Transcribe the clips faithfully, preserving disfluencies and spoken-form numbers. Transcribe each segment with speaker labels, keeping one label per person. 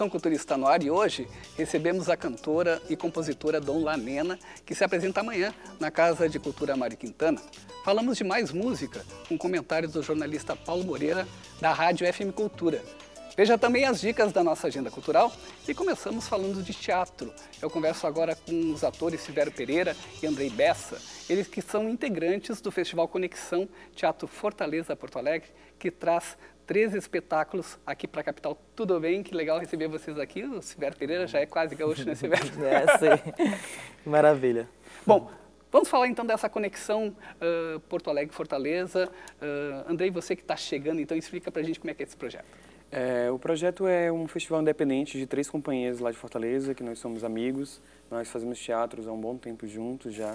Speaker 1: Conexão Cultura está no ar e hoje recebemos a cantora e compositora Dom Lanena, que se apresenta amanhã na Casa de Cultura Mário Quintana. Falamos de mais música com comentários do jornalista Paulo Moreira, da Rádio F M Cultura. Veja também as dicas da nossa agenda cultural e começamos falando de teatro. Eu converso agora com os atores Silvério Pereira e Andrei Bessa, eles que são integrantes do Festival Conexão Teatro Fortaleza Porto Alegre, que traz treze espetáculos aqui para a capital. Tudo bem? Que legal receber vocês aqui. O Silvério Pereira já é quase gaúcho, né, Silvério?
Speaker 2: É, sim. Maravilha.
Speaker 1: Bom, vamos falar então dessa conexão uh, Porto Alegre-Fortaleza. Uh, Andrei, você que está chegando, então explica para a gente como é que é esse projeto.
Speaker 3: É, o projeto é um festival independente de três companhias lá de Fortaleza, que nós somos amigos. Nós fazemos teatros há um bom tempo juntos já.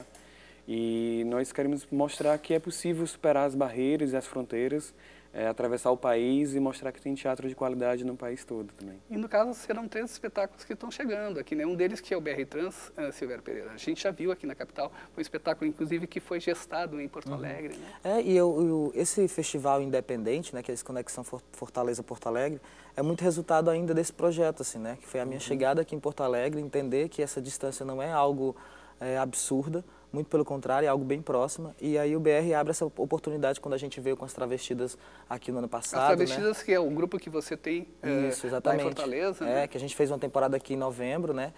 Speaker 3: E nós queremos mostrar que é possível superar as barreiras e as fronteiras, é, atravessar o país e mostrar que tem teatro de qualidade no país todo também.
Speaker 1: E no caso serão três espetáculos que estão chegando aqui, né? Um deles que é o B R Trans, uh, Silvério Pereira. A gente já viu aqui na capital, foi um espetáculo inclusive que foi gestado em Porto Alegre,
Speaker 2: uhum.
Speaker 1: né?
Speaker 2: É, e eu, eu, esse festival independente, né, que é esse Conexão Fortaleza-Porto Alegre, é muito resultado ainda desse projeto, assim, né? Que foi a minha uhum. chegada aqui em Porto Alegre, entender que essa distância não é algo é, absurda, muito pelo contrário, é algo bem próximo. E aí o B R abre essa oportunidade quando a gente veio com as Travestidas aqui no ano passado.
Speaker 1: As Travestidas, né? Que é o grupo que você tem
Speaker 2: Isso, exatamente.
Speaker 1: lá em Fortaleza.
Speaker 2: É,
Speaker 1: né?
Speaker 2: que a gente fez uma temporada aqui em novembro, né?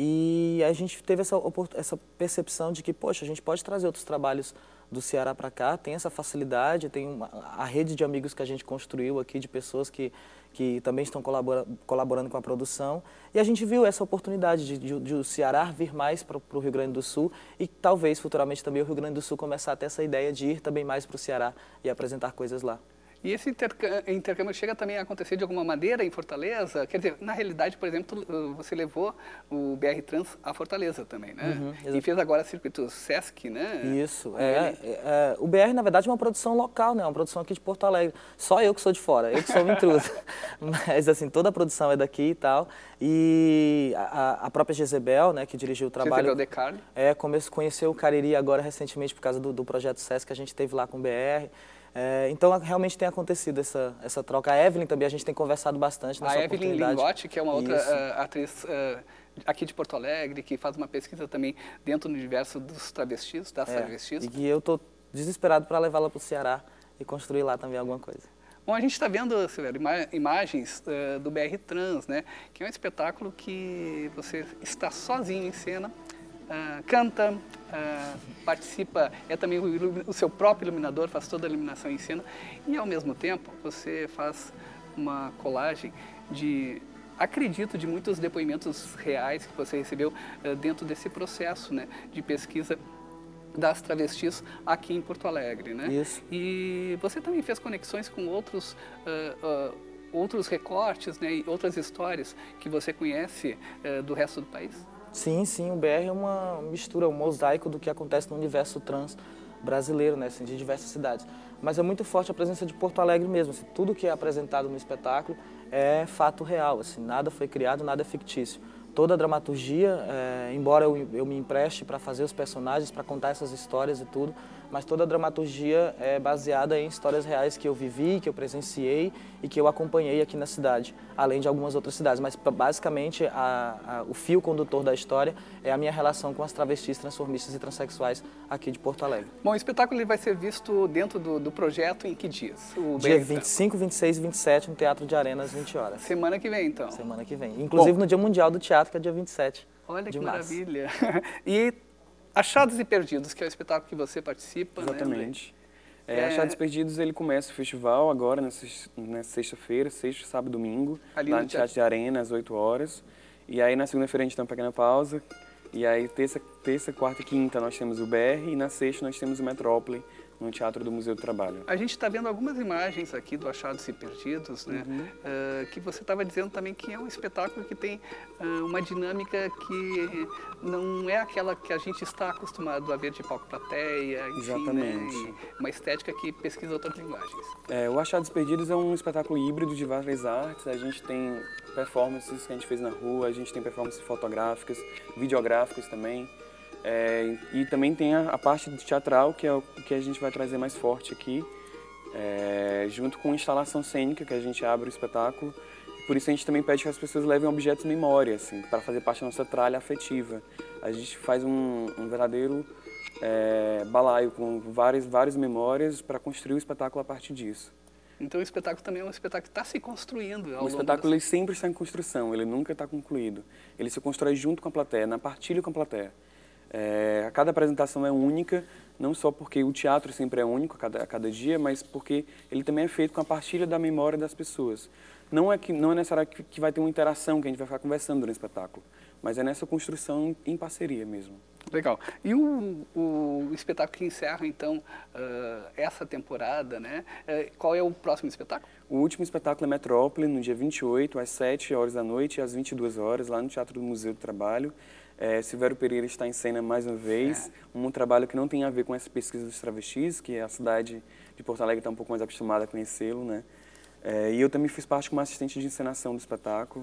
Speaker 2: E a gente teve essa, essa percepção de que, poxa, a gente pode trazer outros trabalhos do Ceará para cá, tem essa facilidade, tem uma, a rede de amigos que a gente construiu aqui, de pessoas que, que também estão colabora, colaborando com a produção. E a gente viu essa oportunidade de, de, de o Ceará vir mais para o Rio Grande do Sul e talvez futuramente também o Rio Grande do Sul começar a ter essa ideia de ir também mais para o Ceará e apresentar coisas lá.
Speaker 1: E esse intercâmbio chega também a acontecer de alguma maneira em Fortaleza? Quer dizer, na realidade, por exemplo, você levou o B R Trans a Fortaleza também, né? Uhum, e fez agora circuito Sesc, né?
Speaker 2: Isso. É, é, é, o B R, na verdade, é uma produção local, né? Uma produção aqui de Porto Alegre. Só eu que sou de fora, eu que sou um intruso. Mas, assim, toda a produção é daqui e tal. E a, a própria Jezebel, né, que dirigiu o trabalho...
Speaker 1: Jezebel Decarli.
Speaker 2: É, conheceu o Cariri agora recentemente por causa do, do projeto Sesc que a gente teve lá com o B R. É, então, realmente tem acontecido essa, essa troca. A Evelyn também, a gente tem conversado bastante nessa oportunidade. A Evelyn
Speaker 1: Lingotti, que é uma outra uh, atriz uh, aqui de Porto Alegre, que faz uma pesquisa também dentro do universo dos travestis, das
Speaker 2: é,
Speaker 1: travestis.
Speaker 2: E que eu estou desesperado para levá-la para o Ceará e construir lá também alguma coisa.
Speaker 1: Bom, a gente está vendo, Silvério, ima imagens uh, do B R Trans, né? Que é um espetáculo que você está sozinho em cena, Uh, canta, uh, participa, é também o, o seu próprio iluminador, faz toda a iluminação em cena e ao mesmo tempo você faz uma colagem de, acredito, de muitos depoimentos reais que você recebeu uh, dentro desse processo, né, de pesquisa das travestis aqui em Porto Alegre, né?
Speaker 2: Isso.
Speaker 1: E você também fez conexões com outros uh, uh, outros recortes, né, e outras histórias que você conhece uh, do resto do país?
Speaker 2: Sim, sim, o B R é uma mistura, um mosaico do que acontece no universo trans brasileiro, né, assim, de diversas cidades. Mas é muito forte a presença de Porto Alegre mesmo, assim, tudo que é apresentado no espetáculo é fato real, assim, nada foi criado, nada é fictício. Toda a dramaturgia, é, embora eu, eu me empreste para fazer os personagens, para contar essas histórias e tudo, mas toda a dramaturgia é baseada em histórias reais que eu vivi, que eu presenciei e que eu acompanhei aqui na cidade, além de algumas outras cidades. Mas basicamente a, a, o fio condutor da história é a minha relação com as travestis, transformistas e transexuais aqui de Porto Alegre.
Speaker 1: Bom, o espetáculo ele vai ser visto dentro do, do projeto em que dias? O
Speaker 2: Dia vinte e cinco, vinte e seis e vinte e sete no Teatro de Arena às vinte horas.
Speaker 1: Semana que vem, então?
Speaker 2: Semana que vem. Inclusive Bom, no Dia Mundial do Teatro, que é dia vinte e sete.
Speaker 1: Olha
Speaker 2: de
Speaker 1: que
Speaker 2: março.
Speaker 1: Maravilha! E Achados e Perdidos, que é o espetáculo que você participa,
Speaker 3: Exatamente.
Speaker 1: Né,
Speaker 3: é,
Speaker 1: é...
Speaker 3: Achados e Perdidos, ele começa o festival agora, nessa, nessa sexta-feira, sexta, sábado e domingo,
Speaker 1: Ali
Speaker 3: lá
Speaker 1: no
Speaker 3: no Teatro de Arena, às oito horas. E aí na segunda-feira a gente tem uma pequena pausa. E aí terça, terça, quarta e quinta nós temos o B R e na sexta nós temos o Metrópole, no Teatro do Museu do Trabalho.
Speaker 1: A gente está vendo algumas imagens aqui do Achados e Perdidos, né? Uhum. Uh, que você estava dizendo também que é um espetáculo que tem uh, uma dinâmica que não é aquela que a gente está acostumado a ver de palco plateia, enfim,
Speaker 3: Exatamente.
Speaker 1: Né? Uma estética que pesquisa outras linguagens.
Speaker 3: É, o Achados e Perdidos é um espetáculo híbrido de várias artes. A gente tem performances que a gente fez na rua, a gente tem performances fotográficas, videográficas também. É, e também tem a, a parte teatral, que é o que a gente vai trazer mais forte aqui, é, junto com instalação cênica, que a gente abre o espetáculo, por isso a gente também pede que as pessoas levem objetos memória, assim, para fazer parte da nossa tralha afetiva. A gente faz um, um verdadeiro é, balaio com várias, várias memórias para construir o espetáculo a partir disso.
Speaker 1: Então o espetáculo também é um espetáculo que está se construindo. Ao
Speaker 3: o espetáculo ele sempre está em construção, ele nunca está concluído. Ele se constrói junto com a plateia, na partilha com a plateia. É, a cada apresentação é única, não só porque o teatro sempre é único a cada, a cada dia, mas porque ele também é feito com a partilha da memória das pessoas. Não é, que, não é necessário que, que vai ter uma interação, que a gente vai ficar conversando durante o espetáculo, mas é nessa construção em parceria mesmo.
Speaker 1: Legal. E o, o espetáculo que encerra, então, uh, essa temporada, né? Uh, qual é o próximo espetáculo?
Speaker 3: O último espetáculo é Metrópole, no dia vinte e oito, às sete horas da noite e às vinte e duas horas, lá no Teatro do Museu do Trabalho. É, Silvério Pereira está em cena mais uma vez, é. um trabalho que não tem a ver com essa pesquisa dos travestis, que a cidade de Porto Alegre está um pouco mais acostumada a conhecê-lo, né? É, e eu também fiz parte como assistente de encenação do espetáculo.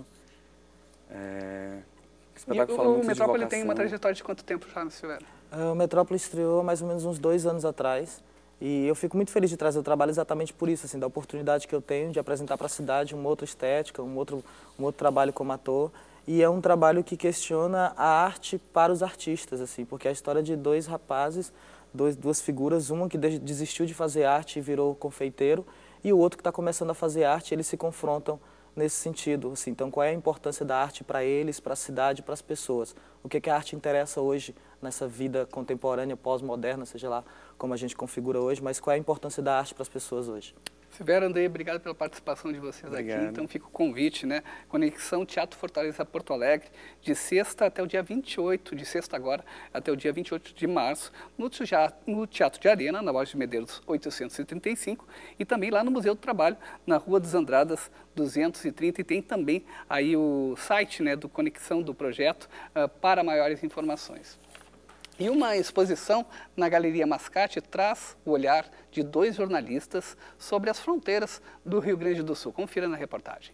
Speaker 3: É, o espetáculo
Speaker 1: e
Speaker 3: fala
Speaker 1: o,
Speaker 3: muito
Speaker 1: o Metrópole
Speaker 3: de
Speaker 1: tem uma trajetória de quanto tempo já, Silvério?
Speaker 2: O Metrópole estreou há mais ou menos uns dois anos atrás. E eu fico muito feliz de trazer o trabalho exatamente por isso, assim, da oportunidade que eu tenho de apresentar para a cidade uma outra estética, um outro, um outro trabalho como ator. E é um trabalho que questiona a arte para os artistas, assim, porque é a história de dois rapazes, dois, duas figuras, uma que desistiu de fazer arte e virou confeiteiro, e o outro que está começando a fazer arte, eles se confrontam nesse sentido. Assim, então, qual é a importância da arte para eles, para a cidade, para as pessoas? O que, que a arte interessa hoje nessa vida contemporânea, pós-moderna, seja lá como a gente configura hoje, mas qual é a importância da arte para as pessoas hoje?
Speaker 1: Silvério, Andrei, obrigado pela participação de vocês
Speaker 3: Obrigado.
Speaker 1: aqui. Então fica o convite, né? Conexão Teatro Fortaleza Porto Alegre, de sexta até o dia vinte e oito, de sexta agora, até o dia vinte e oito de março, no Teatro, no Teatro de Arena, na Borges de Medeiros oitocentos e trinta e cinco, e também lá no Museu do Trabalho, na Rua dos Andradas duzentos e trinta, e tem também aí o site, né, do Conexão do projeto uh, para maiores informações. E uma exposição na Galeria Mascate traz o olhar de dois jornalistas sobre as fronteiras do Rio Grande do Sul. Confira na reportagem.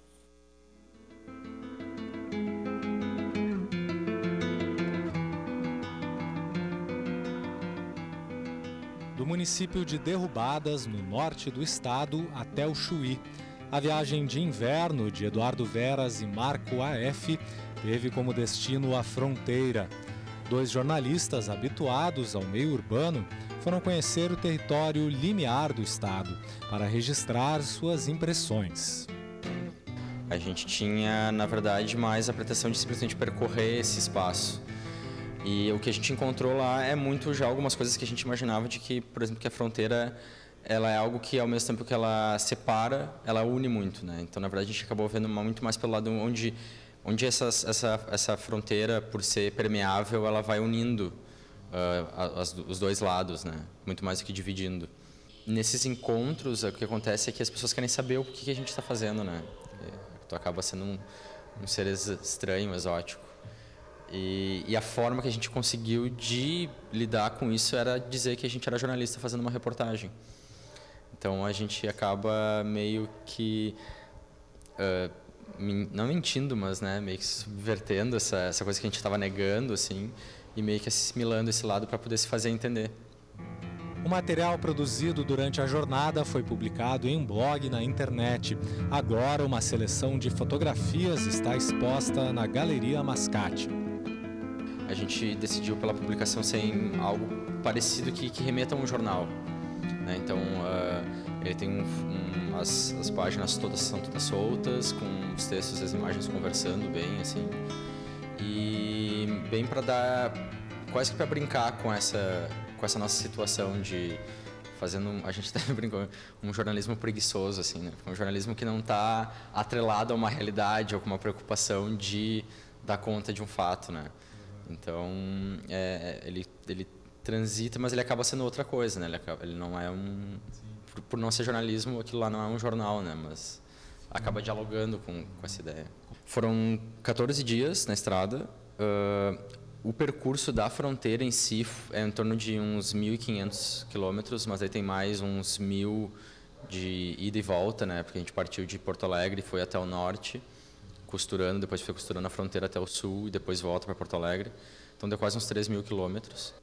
Speaker 4: Do município de Derrubadas, no norte do estado, até o Chuí. A viagem de inverno de Eduardo Veras e Marco A F teve como destino a fronteira. Dois jornalistas habituados ao meio urbano foram conhecer o território limiar do estado para registrar suas impressões.
Speaker 5: A gente tinha, na verdade, mais a pretensão de simplesmente percorrer esse espaço. E o que a gente encontrou lá é muito já algumas coisas que a gente imaginava de que, por exemplo, que a fronteira ela é algo que, ao mesmo tempo que ela separa, ela une muito, né? Então, na verdade, a gente acabou vendo muito mais pelo lado onde onde essas, essa, essa fronteira, por ser permeável, ela vai unindo uh, as, os dois lados, né? Muito mais do que dividindo. Nesses encontros, o que acontece é que as pessoas querem saber o que a gente está fazendo, né? Tu acaba sendo um, um ser estranho, exótico. E, e a forma que a gente conseguiu de lidar com isso era dizer que a gente era jornalista fazendo uma reportagem. Então, a gente acaba meio que... Uh, não mentindo, mas né, meio que subvertendo essa, essa coisa que a gente estava negando, assim, e meio que assimilando esse lado para poder se fazer entender.
Speaker 4: O material produzido durante a jornada foi publicado em um blog na internet. Agora, uma seleção de fotografias está exposta na Galeria Mascate.
Speaker 5: A gente decidiu pela publicação ser algo parecido que, que remeta a um jornal, né? Então, uh, ele tem um, um, as, as páginas todas são todas soltas, com os textos e as imagens conversando bem, assim, e bem para dar, quase que para brincar com essa, com essa nossa situação de fazendo, a gente até brincou, um jornalismo preguiçoso, assim, né? Um jornalismo que não está atrelado a uma realidade ou com uma preocupação de dar conta de um fato, né? Então, é, ele, ele transita, mas ele acaba sendo outra coisa, né? Ele, acaba, ele não é um... Por, por não ser jornalismo, aquilo lá não é um jornal, né? Mas acaba dialogando com, com essa ideia. Foram quatorze dias na estrada. Uh, o percurso da fronteira em si é em torno de uns mil e quinhentos quilômetros, mas aí tem mais uns mil de ida e volta, né? Porque a gente partiu de Porto Alegre e foi até o norte, costurando, depois foi costurando a fronteira até o sul e depois volta para Porto Alegre. Então deu quase uns três mil quilômetros.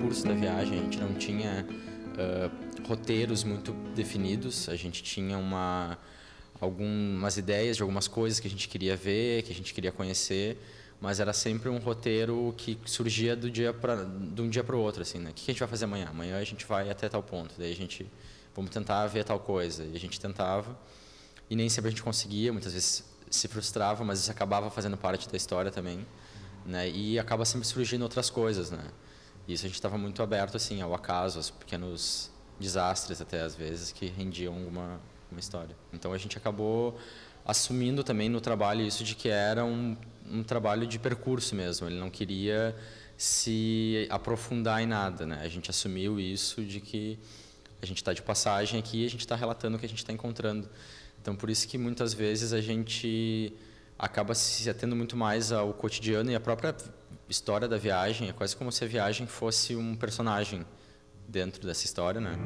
Speaker 5: percurso da viagem, a gente não tinha uh, roteiros muito definidos, a gente tinha uma, algumas ideias de algumas coisas que a gente queria ver, que a gente queria conhecer, mas era sempre um roteiro que surgia do dia pra, de um dia para o outro, assim, né? O que a gente vai fazer amanhã? Amanhã a gente vai até tal ponto, daí a gente, vamos tentar ver tal coisa, e a gente tentava, e nem sempre a gente conseguia, muitas vezes se frustrava, mas isso acabava fazendo parte da história também, né? E acaba sempre surgindo outras coisas, né? E isso a gente estava muito aberto, assim, ao acaso, aos pequenos desastres até às vezes que rendiam uma, uma história. Então a gente acabou assumindo também no trabalho isso de que era um, um trabalho de percurso mesmo. Ele não queria se aprofundar em nada, né? A gente assumiu isso de que a gente está de passagem aqui e a gente está relatando o que a gente está encontrando. Então por isso que muitas vezes a gente acaba se atendo muito mais ao cotidiano e a própria história da viagem. É quase como se a viagem fosse um personagem dentro dessa história, né?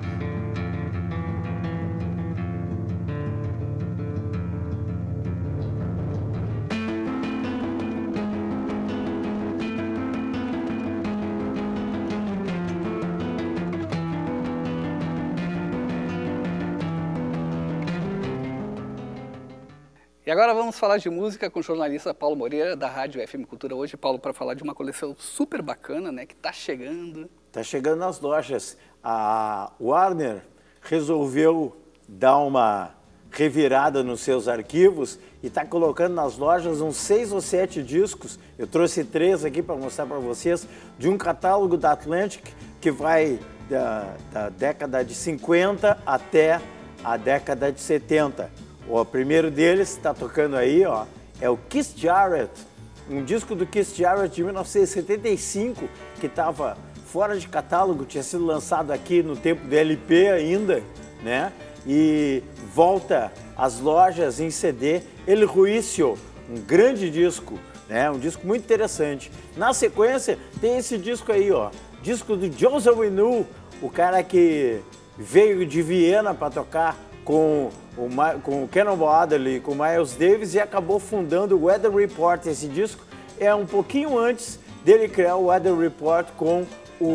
Speaker 1: E agora vamos falar de música com o jornalista Paulo Moreira, da Rádio F M Cultura hoje. Paulo, para falar de uma coleção super bacana, né, que está chegando.
Speaker 6: Está chegando nas lojas. A Warner resolveu dar uma revirada nos seus arquivos e está colocando nas lojas uns seis ou sete discos. Eu trouxe três aqui para mostrar para vocês, de um catálogo da Atlantic que vai da, da década de cinquenta até a década de setenta. O primeiro deles está tocando aí, ó, é o Keith Jarrett, um disco do Keith Jarrett de mil novecentos e setenta e cinco, que estava fora de catálogo, tinha sido lançado aqui no tempo do L P ainda, né? E volta às lojas em C D, El Juicio, um grande disco, né? Um disco muito interessante. Na sequência tem esse disco aí, ó, disco do Joseph Winnu, o cara que veio de Viena para tocar com o, com o Cannonball Adderley, com o Miles Davis, e acabou fundando o Weather Report. Esse disco é um pouquinho antes dele criar o Weather Report com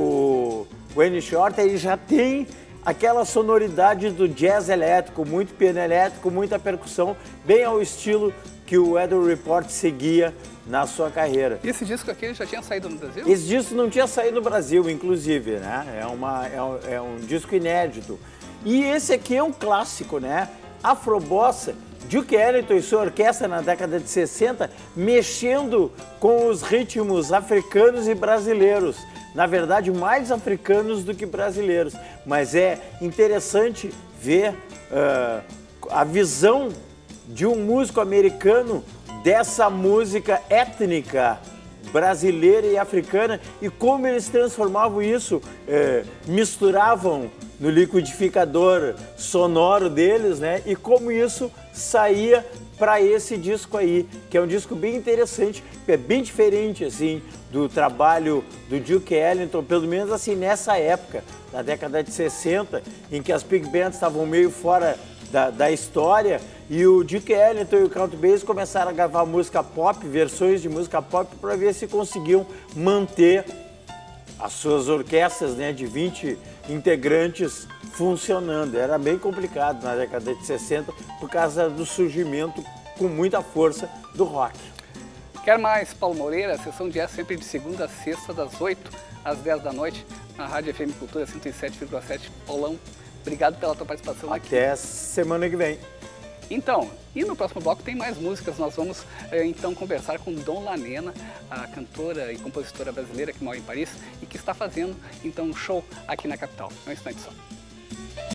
Speaker 6: o Wayne Shorter. Ele já tem aquela sonoridade do jazz elétrico, muito piano elétrico, muita percussão, bem ao estilo que o Weather Report seguia na sua carreira.
Speaker 1: E esse disco aqui já tinha saído no Brasil?
Speaker 6: Esse disco não tinha saído no Brasil, inclusive, né? É, uma, é, um, é um disco inédito. E esse aqui é um clássico, né? Afrobossa, Duke Ellington e sua orquestra na década de sessenta, mexendo com os ritmos africanos e brasileiros. Na verdade, mais africanos do que brasileiros. Mas é interessante ver uh, a visão de um músico americano dessa música étnica brasileira e africana e como eles transformavam isso, eh, misturavam no liquidificador sonoro deles, né? E como isso saía para esse disco aí, que é um disco bem interessante, é bem diferente assim do trabalho do Duke Ellington, pelo menos assim nessa época, na década de sessenta, em que as big bands estavam meio fora da, da história, e o Duke Ellington e o Count Basie começaram a gravar música pop, versões de música pop, para ver se conseguiam manter as suas orquestras, né, de vinte integrantes funcionando. Era bem complicado na década de sessenta por causa do surgimento com muita força do rock.
Speaker 1: Quer mais, Paulo Moreira? A sessão de jazz sempre de segunda a sexta, das oito às dez da noite, na Rádio F M Cultura cento e sete vírgula sete. Paulão, obrigado pela tua participação aqui.
Speaker 6: Até semana que vem.
Speaker 1: Então, e no próximo bloco tem mais músicas. Nós vamos eh, então conversar com Dom Lanena, a cantora e compositora brasileira que mora em Paris e que está fazendo então um show aqui na capital. Um instante só.